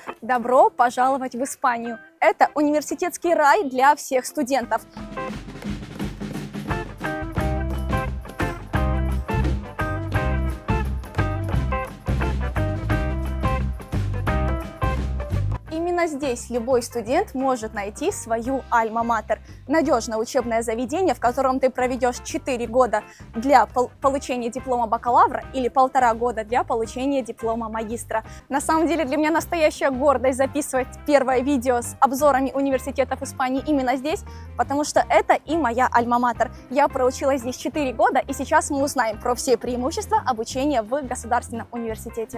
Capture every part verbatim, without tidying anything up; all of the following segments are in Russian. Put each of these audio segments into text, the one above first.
Добро пожаловать в Испанию! Это университетский рай для всех студентов. Именно здесь любой студент может найти свою альма-матер. Надежное учебное заведение, в котором ты проведешь четыре года для пол получения диплома бакалавра или полтора года для получения диплома магистра. На самом деле для меня настоящая гордость записывать первое видео с обзорами университетов Испании именно здесь, потому что это и моя альма-матер. Я проучилась здесь четыре года, и сейчас мы узнаем про все преимущества обучения в государственном университете.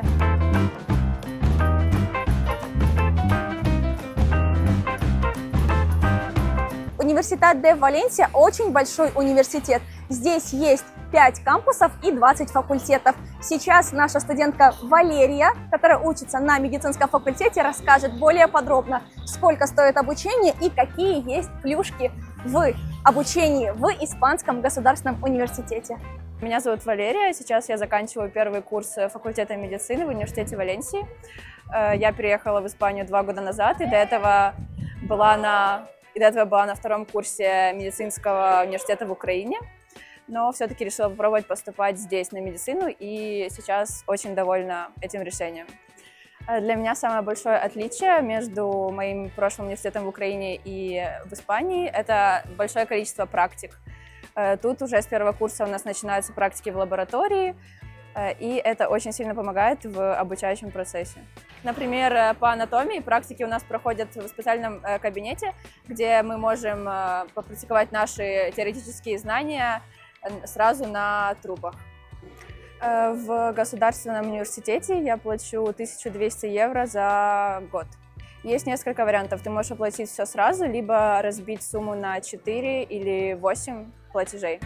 Университет де Валенсия очень большой университет. Здесь есть пять кампусов и двадцать факультетов. Сейчас наша студентка Валерия, которая учится на медицинском факультете, расскажет более подробно, сколько стоит обучение и какие есть плюшки в обучении в Испанском государственном университете. Меня зовут Валерия, сейчас я заканчиваю первый курс факультета медицины в университете Валенсии. Я переехала в Испанию два года назад, и до этого была на... И до этого была на втором курсе медицинского университета в Украине, но все-таки решила попробовать поступать здесь на медицину, и сейчас очень довольна этим решением. Для меня самое большое отличие между моим прошлым университетом в Украине и в Испании – это большое количество практик. Тут уже с первого курса у нас начинаются практики в лаборатории, и это очень сильно помогает в обучающем процессе. Например, по анатомии практики у нас проходят в специальном кабинете, где мы можем попрактиковать наши теоретические знания сразу на трупах. В государственном университете я плачу тысячу двести евро за год. Есть несколько вариантов. Ты можешь оплатить все сразу, либо разбить сумму на четыре или восемь платежей.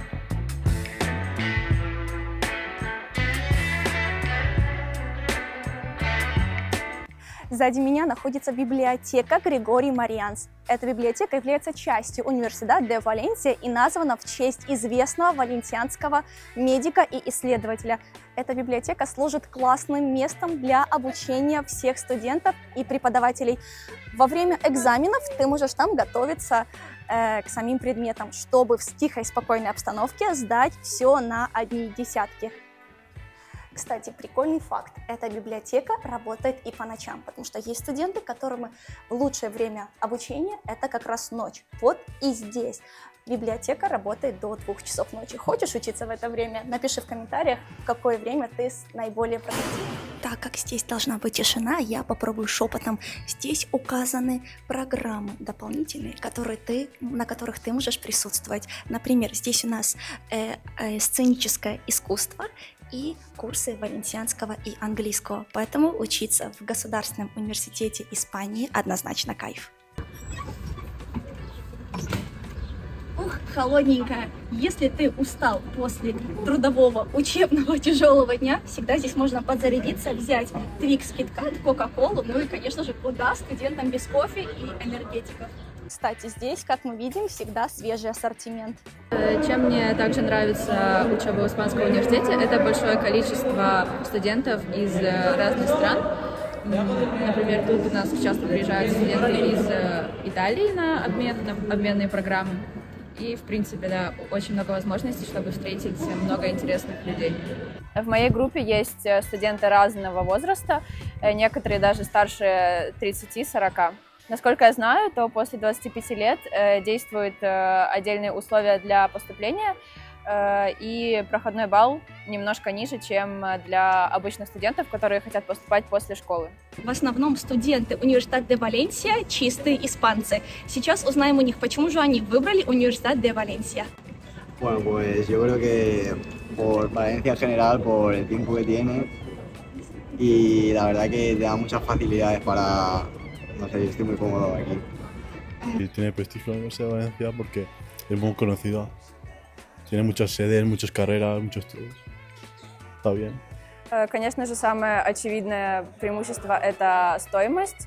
Сзади меня находится библиотека Григорий Марианс. Эта библиотека является частью Университета де Валенсия и названа в честь известного валенсианского медика и исследователя. Эта библиотека служит классным местом для обучения всех студентов и преподавателей. Во время экзаменов ты можешь там готовиться э, к самим предметам, чтобы в тихой, спокойной обстановке сдать все на одни десятки. Кстати, прикольный факт. Эта библиотека работает и по ночам, потому что есть студенты, которым лучшее время обучения – это как раз ночь. Вот и здесь библиотека работает до двух часов ночи. Хочешь учиться в это время? Напиши в комментариях, в какое время ты наиболее продуктивен. Так как здесь должна быть тишина, я попробую шепотом. Здесь указаны программы дополнительные, которые ты, на которых ты можешь присутствовать. Например, здесь у нас э, э, сценическое искусство и курсы валенсианского и английского. Поэтому учиться в Государственном университете Испании однозначно кайф. Ух, холодненькая. Если ты устал после трудового, учебного, тяжелого дня, всегда здесь можно подзарядиться, взять Твикс, Киткат, Кока-Колу, ну и, конечно же, куда студентам без кофе и энергетиков. Кстати, здесь, как мы видим, всегда свежий ассортимент. Чем мне также нравится учеба в Испанском университете, это большое количество студентов из разных стран. Например, тут у нас часто приезжают студенты из Италии на обмен, на обменные программы. И, в принципе, да, очень много возможностей, чтобы встретить много интересных людей. В моей группе есть студенты разного возраста, некоторые даже старше тридцати-сорока. Насколько я знаю, то после двадцати пяти лет э, действуют э, отдельные условия для поступления, э, и проходной балл немножко ниже, чем для обычных студентов, которые хотят поступать после школы. В основном студенты Университета де Валенсия чистые испанцы. Сейчас узнаем у них, почему же они выбрали Университет де Валенсия. Bueno, pues yo creo que por Valencia en general, por el tiempo que tiene, y la verdad que te da muchas facilidades para... No sé, yo estoy muy cómodo aquí. Y tiene prestigio la Universidad de Valencia porque es muy conocida. Tiene muchas sedes, muchas carreras, muchos estudios. Está bien. Конечно же, самое очевидное преимущество – это стоимость.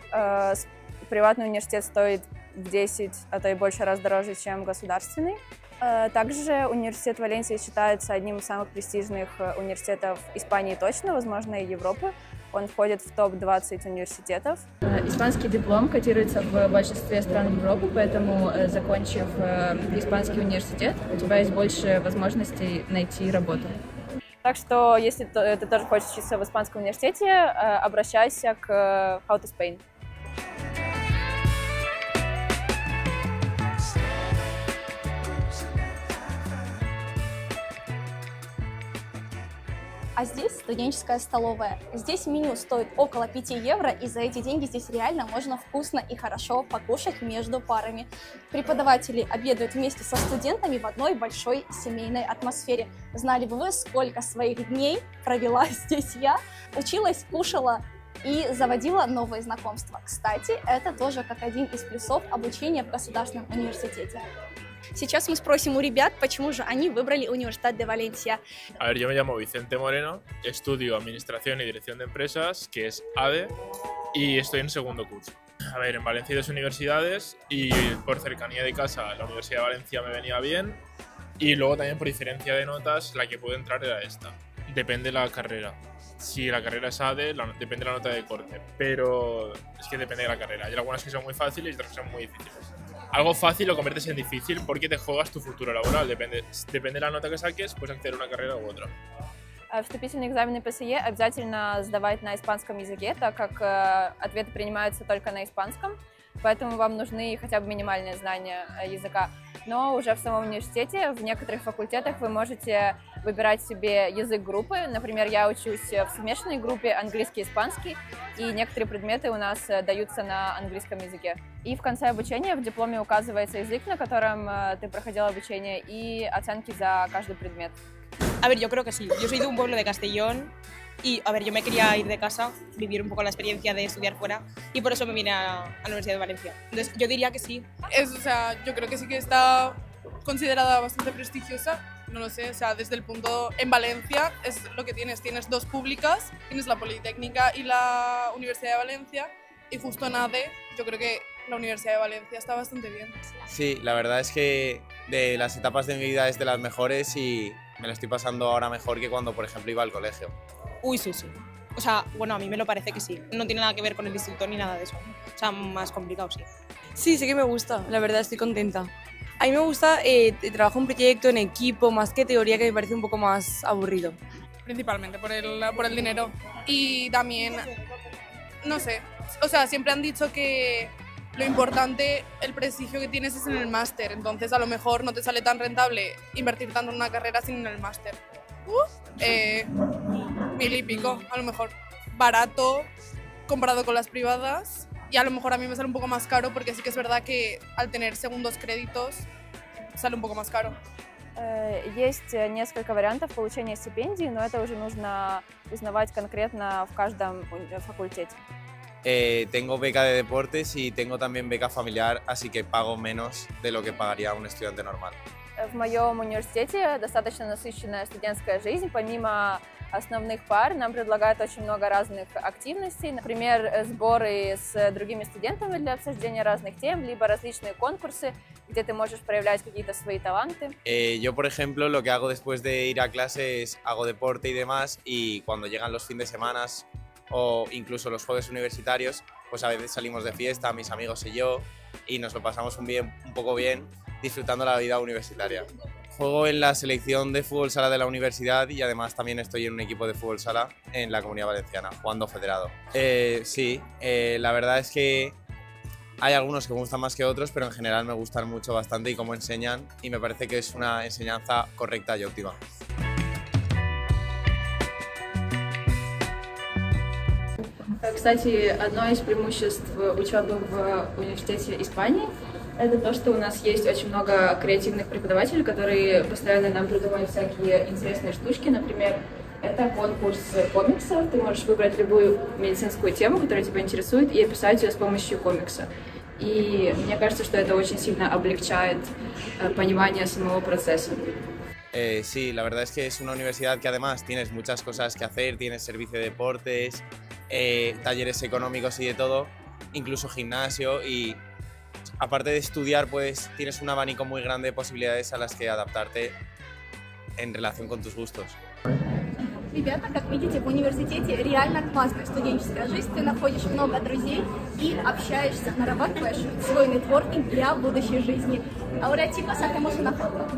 Приватный университет стоит в десять, а то и больше раз дороже, чем государственный. Также университет Валенсии считается одним из самых престижных университетов Испании точно, возможно, и Европы. Он входит в топ двадцать университетов. Испанский диплом котируется в большинстве стран Европы, поэтому, закончив испанский университет, у тебя есть больше возможностей найти работу. Так что, если ты тоже хочешь учиться в испанском университете, обращайся к How to Spain. А здесь студенческая столовая. Здесь меню стоит около пяти евро, и за эти деньги здесь реально можно вкусно и хорошо покушать между парами. Преподаватели обедают вместе со студентами в одной большой семейной атмосфере. Знали бы вы, сколько своих дней провела здесь я, училась, кушала и заводила новые знакомства. Кстати, это тоже как один из плюсов обучения в государственном университете. Сейчас мы спросим у ребят, почему же они выбрали Universidad de Valencia. A ver, yo me llamo Vicente Moreno, estudio Administración y Dirección de Empresas, que es A D E, y estoy en segundo curso. A ver, en Valencia hay dos universidades y por cercanía de casa la Universidad de Valencia me venía bien y luego también por diferencia de notas la que puedo entrar era esta. Depende de la carrera. Si la carrera es A D E, la, depende de la nota de corte, pero es que depende de la carrera. Hay algunas que son muy fáciles y otras que son muy difíciles. Algo fácil lo conviertes en difícil porque te juegas tu futuro laboral. Depende, depende de la nota que saques, puedes acceder a una carrera u otra. Вступительные экзамены ПСЕ обязательно сдавать на испанском языке, так как ответы принимаются только на испанском, поэтому вам нужны хотя бы минимальные знания языка. Но уже в самом университете, в некоторых факультетах вы можете выбирать себе язык группы. Например, я учусь в смешанной группе английский и испанский, и некоторые предметы у нас даются на английском языке. И в конце обучения в дипломе указывается язык, на котором ты проходил обучение, и оценки за каждый предмет. A ver, yo creo que sí. Yo soy de un pueblo de Castellón y, a ver, yo me quería ir de casa, vivir un poco la experiencia de estudiar fuera y por eso me vine a, a la Universidad de Valencia. Entonces, yo diría que sí. Es, o sea, yo creo que sí que está considerada bastante prestigiosa, no lo sé, o sea, desde el punto... En Valencia es lo que tienes, tienes dos públicas, tienes la Politécnica y la Universidad de Valencia, y justo en A D E yo creo que la Universidad de Valencia está bastante bien. Sí, la verdad es que de las etapas de mi vida es de las mejores y me lo estoy pasando ahora mejor que cuando, por ejemplo, iba al colegio. Uy, sí, sí. O sea, bueno, a mí me lo parece que sí. No tiene nada que ver con el instituto ni nada de eso. O sea, más complicado, sí. Sí, sí que me gusta, la verdad, estoy contenta. A mí me gusta eh, trabajar un proyecto en equipo, más que teoría, que me parece un poco más aburrido. Principalmente por el, por el dinero. Y también, no sé, o sea, siempre han dicho que lo importante, el prestigio que tienes es en el máster, entonces a lo mejor no te sale tan rentable invertir tanto en una carrera sin en el máster. Uh, eh, mil y pico, a lo mejor. Barato comparado con las privadas, y a lo mejor a mí me sale un poco más caro porque sí que es verdad que al tener segundos créditos sale un poco más caro. Есть несколько вариантов получения стипендий, но это уже нужно узнавать конкретно в каждом факультете. Eh, tengo beca de deportes y tengo también beca familiar, así que pago menos de lo que pagaría un estudiante normal. В моем университете достаточно насыщенная студентская жизнь. Помимо основных пар нам предлагают очень много разных активностей. Например, сборы с другими студентами для обсуждения разных тем, либо различные конкурсы, где ты можешь проявлять какие-то свои таланты. Eh, yo, por ejemplo, lo que hago después de ir a clase es hago deporte y demás, y cuando llegan los fines de semana o incluso los jueves universitarios, pues a veces salimos de fiesta, mis amigos y yo, y nos lo pasamos un, bien, un poco bien disfrutando la vida universitaria. Juego en la selección de fútbol sala de la universidad y además también estoy en un equipo de fútbol sala en la Comunidad Valenciana, jugando federado. Eh, sí, eh, la verdad es que hay algunos que me gustan más que otros, pero en general me gustan mucho bastante y cómo enseñan, y me parece que es una enseñanza correcta y óptima. Кстати, одно из преимуществ учебы в университете Испании – это то, что у нас есть очень много креативных преподавателей, которые постоянно нам придумывают всякие интересные штучки. Например, это конкурс комиксов. Ты можешь выбрать любую медицинскую тему, которая тебя интересует, и описать ее с помощью комикса. И мне кажется, что это очень сильно облегчает понимание самого процесса. Eh, sí, la verdad es que es una universidad que además tienes muchas cosas que hacer, tienes servicio de deportes, eh, talleres económicos y de todo, incluso gimnasio, y aparte de estudiar, pues tienes un abanico muy grande de posibilidades a las que adaptarte en relación con tus gustos. Ребята, как видите, в университете реально классная студенческая жизнь. Ты находишь много друзей и общаешься, нарабатываешь свой нетворкинг для будущей жизни. Ahora, chicos, hacemos una foto.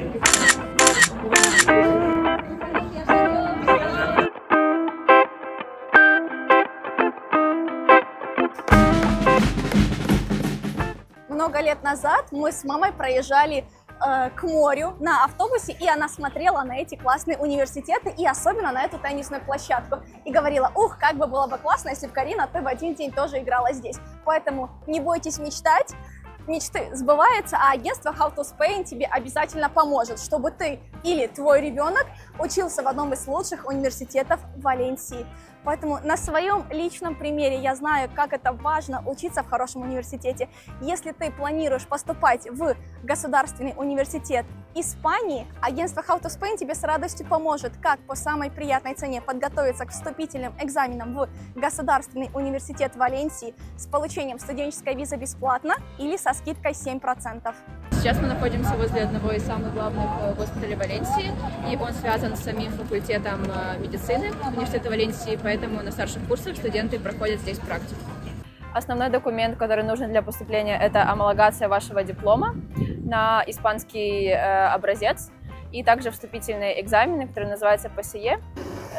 Много лет назад мы с мамой проезжали э, к морю на автобусе, и она смотрела на эти классные университеты и особенно на эту теннисную площадку. И говорила: ух, как бы было бы классно, если бы, Карина, ты в один день тоже играла здесь. Поэтому не бойтесь мечтать. Мечты сбываются, а агентство How to Spain тебе обязательно поможет, чтобы ты или твой ребенок учился в одном из лучших университетов Валенсии. Поэтому на своем личном примере я знаю, как это важно учиться в хорошем университете. Если ты планируешь поступать в государственный университет Испании, агентство How to Spain тебе с радостью поможет, как по самой приятной цене подготовиться к вступительным экзаменам в государственный университет Валенсии с получением студенческой визы бесплатно или со скидкой семь процентов. Сейчас мы находимся возле одного из самых главных госпиталей Валенсии, и он связан с самим факультетом медицины университета Валенсии, поэтому на старших курсах студенты проходят здесь практику. Основной документ, который нужен для поступления, это амалогация вашего диплома на испанский э, образец, и также вступительные экзамены, которые называются пэ эс е.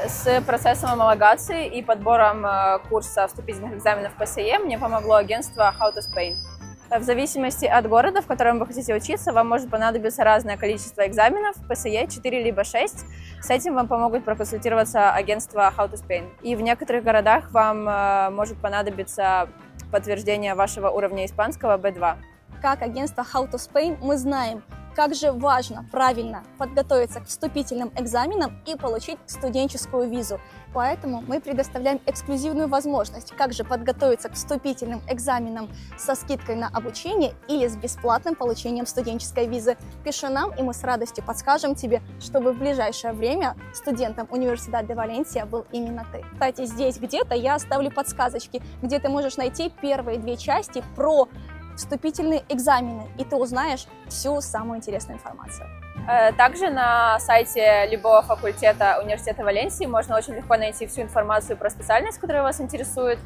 С процессом амалогации и подбором э, курса вступительных экзаменов пэ эс е мне помогло агентство How to Spain. В зависимости от города, в котором вы хотите учиться, вам может понадобиться разное количество экзаменов, пэ эс е четыре либо шесть. С этим вам помогут проконсультироваться агентство How to Spain. И в некоторых городах вам э, может понадобиться подтверждение вашего уровня испанского бэ два. Как агентство How to Spain мы знаем, как же важно правильно подготовиться к вступительным экзаменам и получить студенческую визу. Поэтому мы предоставляем эксклюзивную возможность, как же подготовиться к вступительным экзаменам со скидкой на обучение или с бесплатным получением студенческой визы. Пиши нам, и мы с радостью подскажем тебе, чтобы в ближайшее время студентом Университета де Валенсия был именно ты. Кстати, здесь где-то я оставлю подсказочки, где ты можешь найти первые две части про вступительные экзамены, и ты узнаешь всю самую интересную информацию. Также на сайте любого факультета Университета Валенсии можно очень легко найти всю информацию про специальность, которая вас интересует,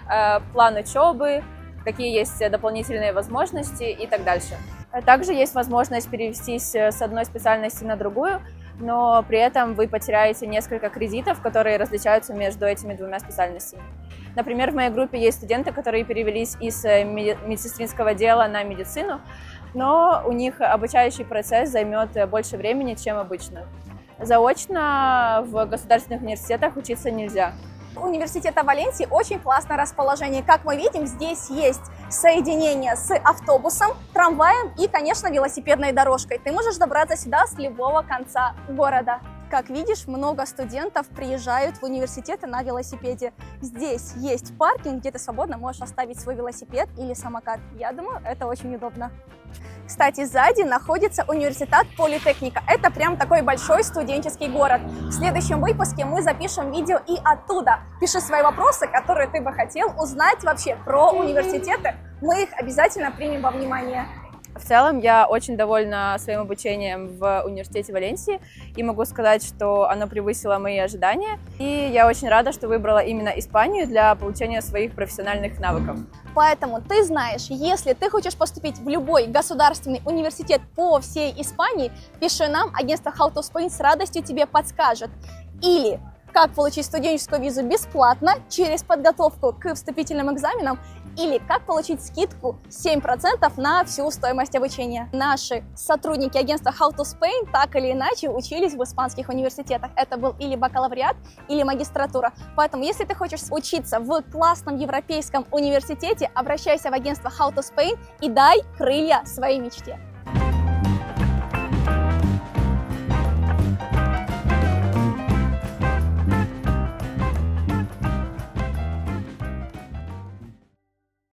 план учебы, какие есть дополнительные возможности и так дальше. Также есть возможность перевестись с одной специальности на другую, но при этом вы потеряете несколько кредитов, которые различаются между этими двумя специальностями. Например, в моей группе есть студенты, которые перевелись из медсестринского дела на медицину, но у них обучающий процесс займет больше времени, чем обычно. Заочно в государственных университетах учиться нельзя. У университета Валенсии очень классное расположение. Как мы видим, здесь есть соединение с автобусом, трамваем и, конечно, велосипедной дорожкой. Ты можешь добраться сюда с любого конца города. Как видишь, много студентов приезжают в университеты на велосипеде. Здесь есть паркинг, где ты свободно можешь оставить свой велосипед или самокат. Я думаю, это очень удобно. Кстати, сзади находится университет Политехника. Это прям такой большой студенческий город. В следующем выпуске мы запишем видео и оттуда. Пиши свои вопросы, которые ты бы хотел узнать вообще про университеты. Мы их обязательно примем во внимание. В целом, я очень довольна своим обучением в университете Валенсии и могу сказать, что оно превысило мои ожидания. И я очень рада, что выбрала именно Испанию для получения своих профессиональных навыков. Поэтому ты знаешь, если ты хочешь поступить в любой государственный университет по всей Испании, пиши нам, агентство How to Spain с радостью тебе подскажет. Или как получить студенческую визу бесплатно через подготовку к вступительным экзаменам, или как получить скидку семь процентов на всю стоимость обучения. Наши сотрудники агентства How to Spain так или иначе учились в испанских университетах. Это был или бакалавриат, или магистратура. Поэтому, если ты хочешь учиться в классном европейском университете, обращайся в агентство How to Spain и дай крылья своей мечте.